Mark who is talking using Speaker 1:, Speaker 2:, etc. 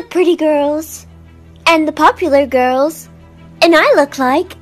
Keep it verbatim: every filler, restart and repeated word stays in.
Speaker 1: pretty girls, and the popular girls, and I look like